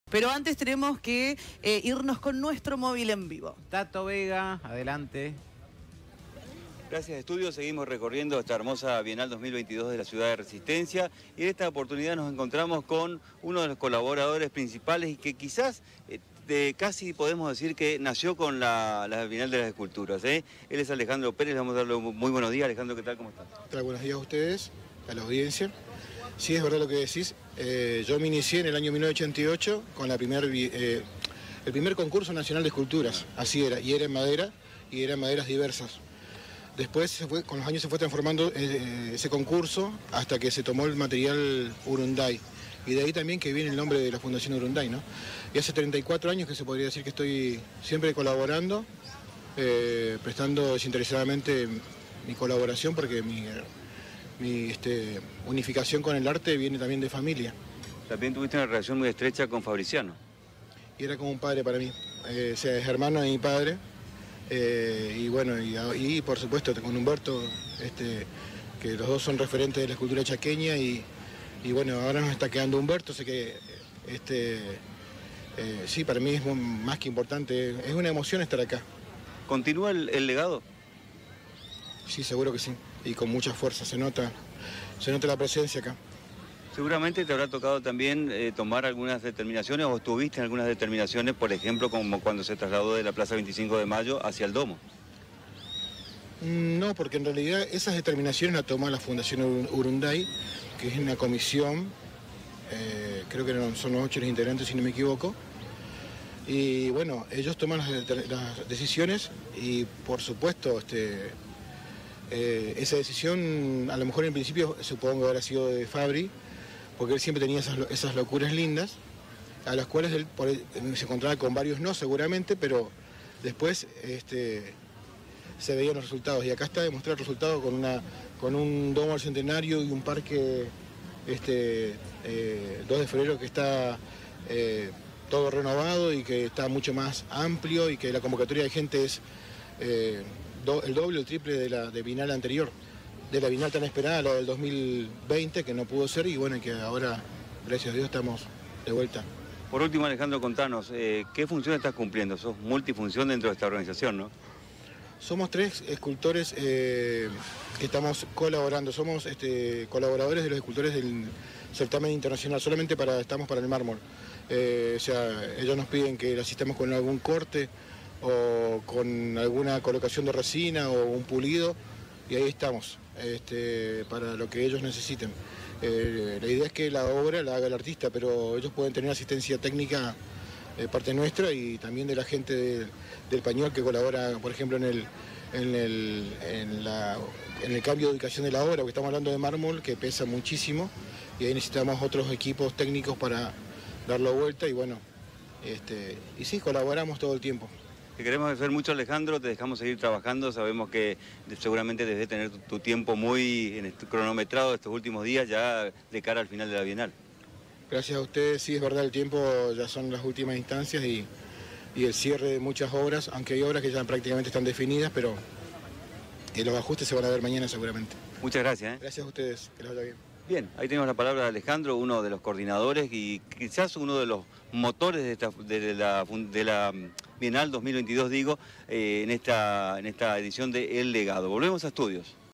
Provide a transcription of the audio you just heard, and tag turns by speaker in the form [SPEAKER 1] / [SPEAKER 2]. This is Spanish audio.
[SPEAKER 1] Pero antes tenemos que irnos con nuestro móvil en vivo.
[SPEAKER 2] Tato Vega, adelante.
[SPEAKER 3] Gracias, Estudio. Seguimos recorriendo esta hermosa Bienal 2022 de la Ciudad de Resistencia y en esta oportunidad nos encontramos con uno de los colaboradores principales y que quizás casi podemos decir que nació con la Bienal de las Esculturas. Él es Alejandro Pérez, le vamos a darle muy buenos días. Alejandro, ¿qué tal? ¿Cómo estás?
[SPEAKER 4] ¿Qué tal? Buenos días a ustedes, a la audiencia. Sí, es verdad lo que decís. Yo me inicié en el año 1988 con el primer concurso nacional de esculturas. Así era, y era en madera, y eran maderas diversas. Después, con los años se fue transformando ese concurso hasta que se tomó el material Urunday. Y de ahí también que viene el nombre de la Fundación Urunday, ¿no? Y hace 34 años que se podría decir que estoy siempre colaborando, prestando desinteresadamente mi colaboración, porque mi unificación con el arte viene también de familia.
[SPEAKER 3] También tuviste una relación muy estrecha con Fabriciano.
[SPEAKER 4] Y era como un padre para mí, o sea, es hermano de mi padre. Y bueno, y por supuesto con Humberto, que los dos son referentes de la escultura chaqueña y bueno, ahora nos está quedando Humberto, sé que sí, para mí es más que importante, es una emoción estar acá.
[SPEAKER 3] ¿Continúa el legado?
[SPEAKER 4] Sí, seguro que sí, y con mucha fuerza, se nota la presencia acá.
[SPEAKER 3] Seguramente te habrá tocado también tomar algunas determinaciones o estuviste en algunas determinaciones, por ejemplo, como cuando se trasladó de la Plaza 25 de Mayo hacia el Domo.
[SPEAKER 4] No, porque en realidad esas determinaciones las toma la Fundación Urunday, que es una comisión, creo que son los 8 los integrantes si no me equivoco, y bueno, ellos toman las decisiones y por supuesto esa decisión a lo mejor en principio supongo habrá sido de Fabri, porque él siempre tenía esas locuras lindas, a las cuales él se encontraba con varios no seguramente, pero después se veían los resultados. Y acá está demostrado el resultado con un domo al centenario y un parque 2 de febrero que está todo renovado y que está mucho más amplio y que la convocatoria de gente es el doble o el triple de la Bienal anterior. De la Bienal tan esperada, la del 2020, que no pudo ser, y bueno, que ahora, gracias a Dios, estamos de vuelta.
[SPEAKER 3] Por último, Alejandro, contanos, ¿qué función estás cumpliendo? Sos multifunción dentro de esta organización, ¿no?
[SPEAKER 4] Somos 3 escultores que estamos colaborando, somos colaboradores de los escultores del certamen internacional, solamente estamos para el mármol. O sea, ellos nos piden que le asistamos con algún corte o con alguna colocación de resina o un pulido, y ahí estamos, para lo que ellos necesiten. La idea es que la obra la haga el artista, pero ellos pueden tener asistencia técnica de parte nuestra y también de la gente del Pañol que colabora, por ejemplo, en el cambio de ubicación de la obra, porque estamos hablando de mármol que pesa muchísimo y ahí necesitamos otros equipos técnicos para darlo vuelta y bueno, y sí, colaboramos todo el tiempo.
[SPEAKER 3] Te queremos agradecer mucho, Alejandro, te dejamos seguir trabajando, sabemos que seguramente debes tener tu tiempo muy cronometrado estos últimos días ya de cara al final de la Bienal.
[SPEAKER 4] Gracias a ustedes, sí, es verdad, el tiempo ya son las últimas instancias y el cierre de muchas obras, aunque hay obras que ya prácticamente están definidas, pero los ajustes se van a ver mañana seguramente.
[SPEAKER 3] Muchas gracias.
[SPEAKER 4] Gracias a ustedes, que les vaya bien.
[SPEAKER 3] Bien, ahí tenemos la palabra de Alejandro, uno de los coordinadores y quizás uno de los motores de la Bienal 2022, digo, en esta edición de El Legado. Volvemos a estudios.